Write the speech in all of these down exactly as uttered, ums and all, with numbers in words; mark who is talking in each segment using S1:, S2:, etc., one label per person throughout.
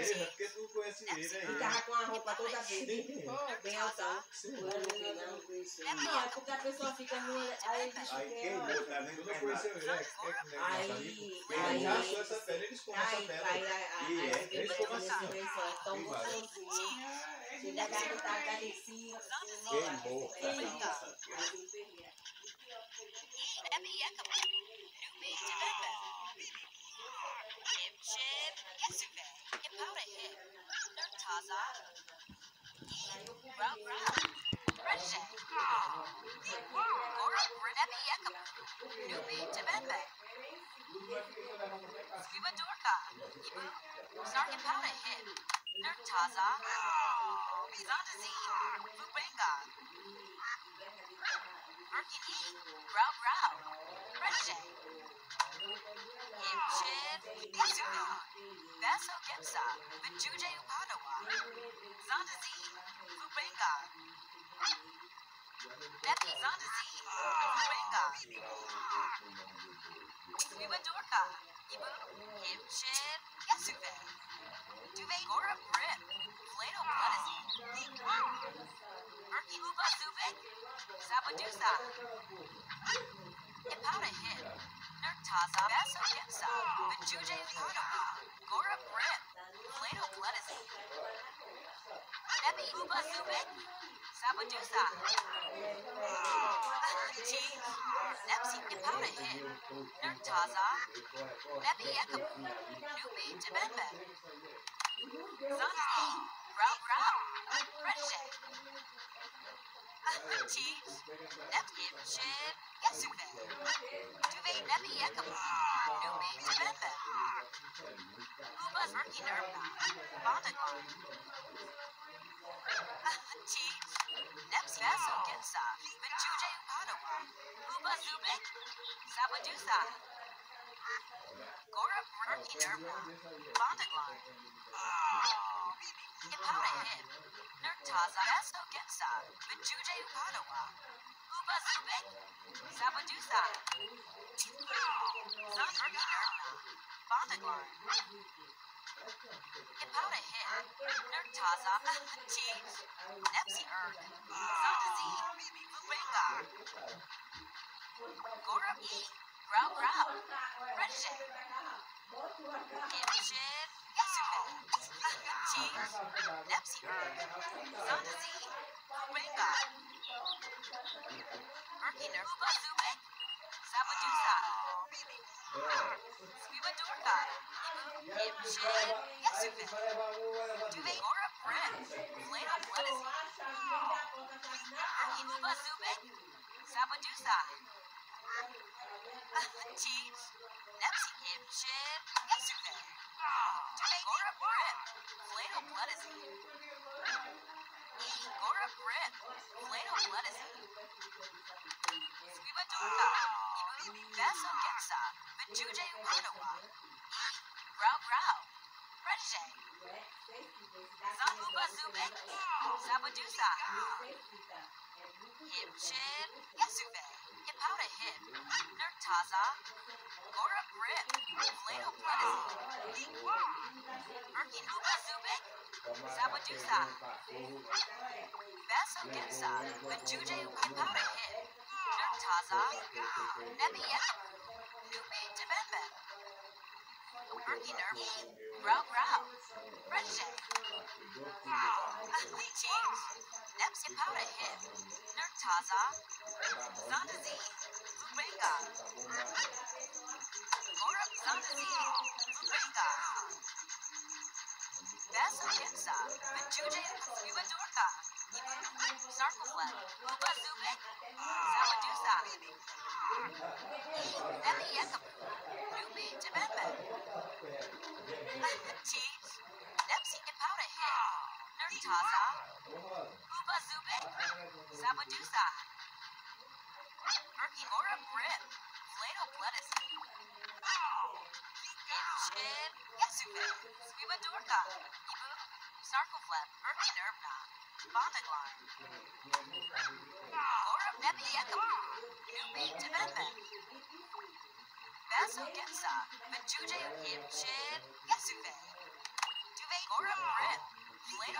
S1: mesmo, é porque tu não conhece ele,
S2: Ele
S1: aí.
S2: tava com a roupa toda verde, bem altão. Não, é porque a pessoa fica no... Aí ele diz
S1: Aí
S2: que
S1: queimou,
S2: é...
S1: tá vendo? Tu não conheceu ele, é? É com o negócio ali.
S2: Aí...
S1: Ele raspou essa pele, eles comem essa
S2: Aí,
S1: pele.
S2: aí, aí,
S1: E é,
S2: aí,
S1: eles comem assim, ó.
S2: lençol, é tão
S1: Tem vários.
S2: gostosinho. Chega a garganta carnicinha.
S1: Queimou.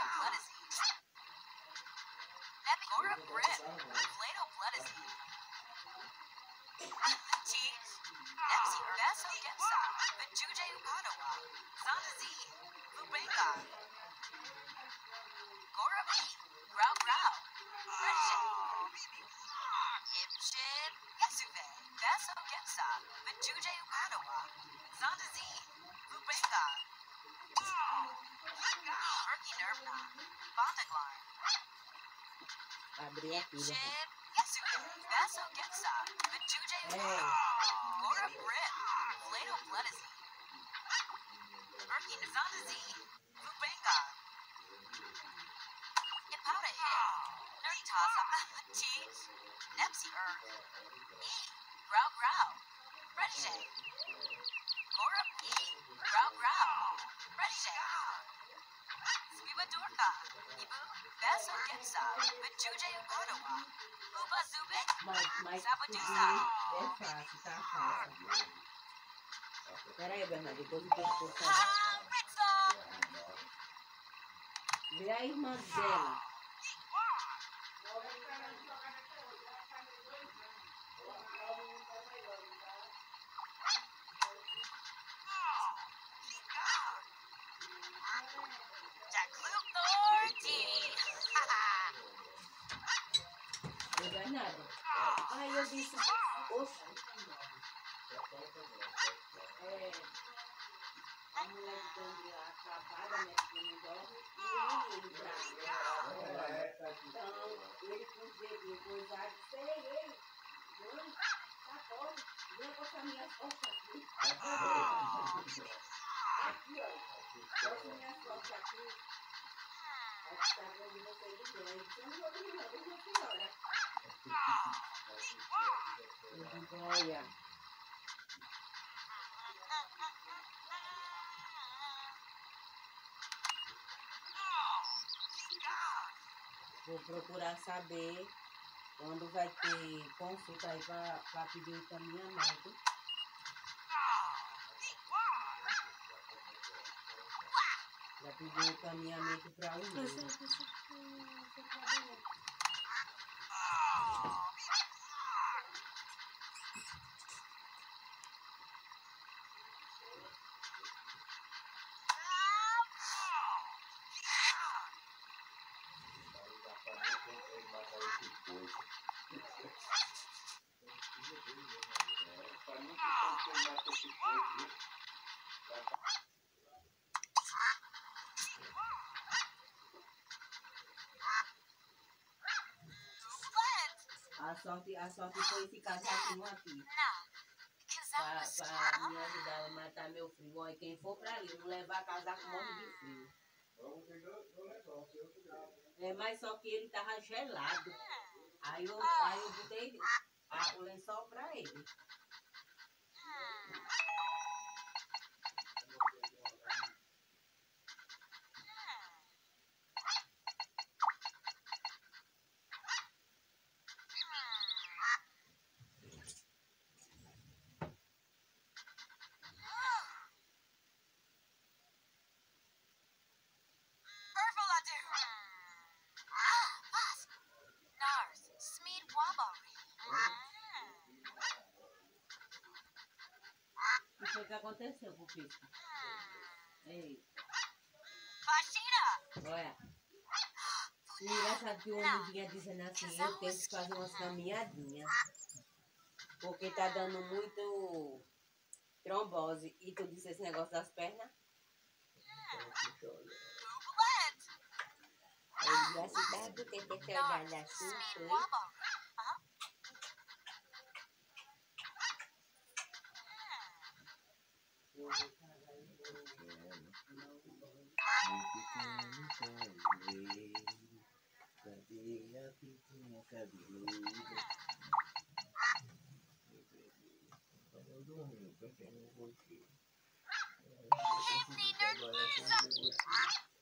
S2: Abri aqui, né? É. Mas, mas subir é fácil, tá fácil. Pera aí, Bernardo, depois eu tenho que postar. Vê a irmã dela. Ô, Bernardo. Aí eu disse, oxe. É, a mulher dando a travada, né, que não dorme, e ele pra então, ele com os dedinhos cruzados, disse, ei, ei, mãe, tá fora, vem botar minhas costas aqui. Aqui, ó, bota minhas costas aqui. Aí tá vendo você de bem, aí disse, eu não vou dormir não, deixa a senhora. Eu digo, olha, vou procurar saber quando vai ter consulta aí para pedir o encaminhamento. Para pedir o encaminhamento para o médico. A sorte, a sorte foi esse casaquinho aqui. Para me ajudar a matar meu frio. Olha, quem for para ali, não levar casaco, morre de frio. É, mas só que ele tava gelado. Aí eu, aí eu botei a, o lençol para ele. O que foi que aconteceu com o Pisco? Ei. Olha. Engraçado que o homem vinha dizendo assim, eu tenho que fazer umas caminhadinhas. Porque tá dando muito trombose. E tu disse esse negócio das pernas? Ele disse assim, tá, tu tem que ter olhado assim, foi?
S3: Cadê a pitinha cabeluda? Eu dormi, porque eu não vou ter. Agora eu vou ter.